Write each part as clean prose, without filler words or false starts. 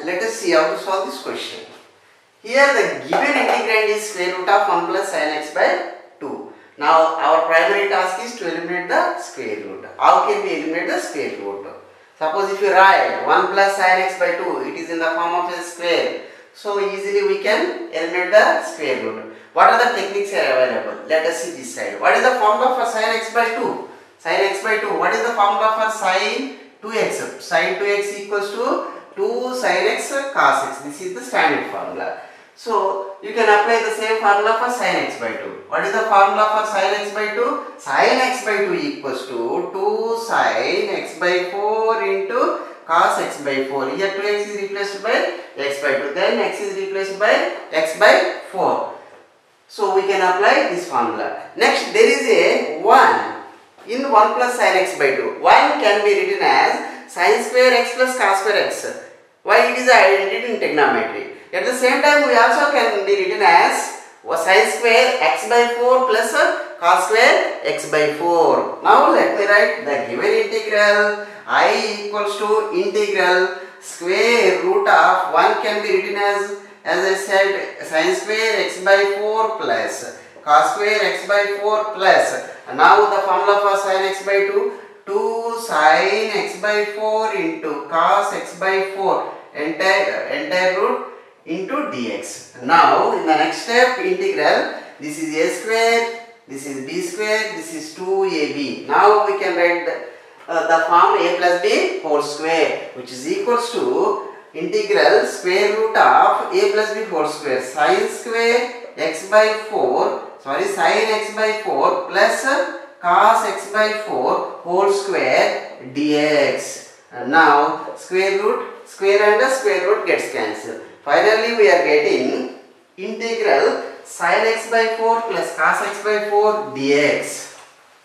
let us see how to solve this question. Here the given integrand is square root of 1 plus sin x by 2. Now our primary task is to eliminate the square root. How can we eliminate the square root? Suppose if you write 1 plus sin x by 2, it is in the form of a square. So easily we can eliminate the square root. What are the techniques are available? Let us see this side. What is the formula for sin x by 2? Sin x by 2. What is the formula for sin 2x? Sin 2x equals to 2 sin x cos x. This is the standard formula. So you can apply the same formula for sin x by 2. What is the formula for sin x by 2? Sin x by 2 equals to 2 sin x by 4 into cos x by 4. Here 2x is replaced by x by 2. Then x is replaced by x by 4. So we can apply this formula. Next there is a 1 in 1 plus sin x by 2. 1 can be written as sin square x plus cos square x. Why? It is an identity in trigonometry. At the same time we also can be written as sin square x by 4 plus cos square x by 4. Now let me write the given integral I equals to integral square root of 1 can be written as I said, sin square x by 4 plus cos square x by 4 plus, and now the formula for sin x by 2, 2 sin x by 4 into cos x by 4 entire root into dx. Now in the next step integral, this is a square, this is b square, this is 2ab. Now we can write the form a plus b whole square, which is equals to integral square root of a plus b whole square sin square x by 4, sin x by 4 plus cos x by 4 whole square dx. And now square and square root gets cancelled. Finally we are getting integral sin x by 4 plus cos x by 4 dx,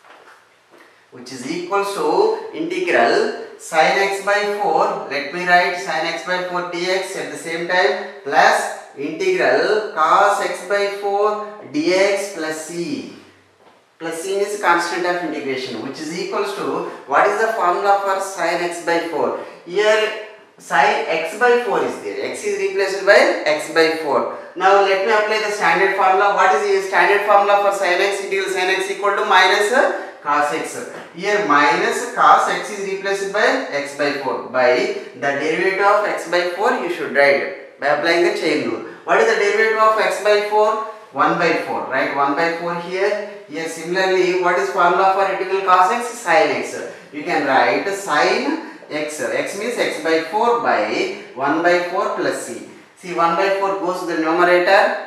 which is equal to integral sin x by 4, let me write sin x by 4 dx at the same time, plus integral cos x by 4 dx plus c. Plus c is constant of integration, which is equals to, what is the formula for sin x by 4? Here sin x by 4 is there, x is replaced by x by 4. Now let me apply the standard formula. What is the standard formula for sin x? Integral sin x equal to minus cos x. Here minus cos x is replaced by x by 4. By the derivative of x by 4 you should write by applying the chain rule. What is the derivative of x by 4? 1 by 4. Right, 1 by 4 here. Here similarly, what is formula for integral cos x? Sin x. You can write sin x. X means x by 4 by 1 by 4 plus c. See, 1 by 4 goes to the numerator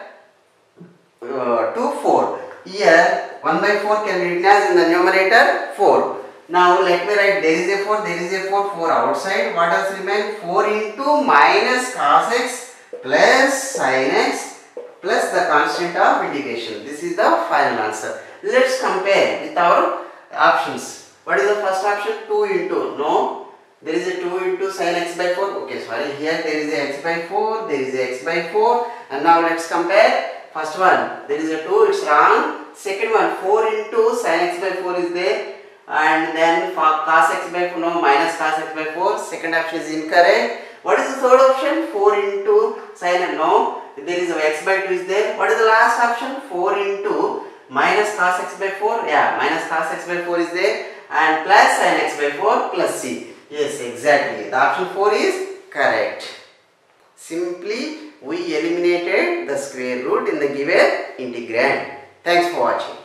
to 4. Here 1 by 4 can be written as in the numerator 4. Now let me write, there is a 4, 4 outside. What does remain? 4 into minus cos x plus sin x plus the constant of integration. This is the final answer. Let's compare with our options. What is the first option? 2 into, no, there is a 2 into sin x by 4. Okay, sorry, here there is a x by 4, there is a x by 4, and now let's compare. First one, there is a 2, it's wrong. Second one, 4 into sin x by 4 is there, and then for cos x by 4, no, minus cos x by 4. Second option is incorrect. What is the third option? 4 into sin, no, there is a x by 2 is there. What is the last option? 4 into minus cos x by 4, yeah, minus cos x by 4 is there, and plus sin x by 4 plus c. Yes, exactly. The option 4 is correct. Simply we eliminated the square root in the given integrand. Thanks for watching.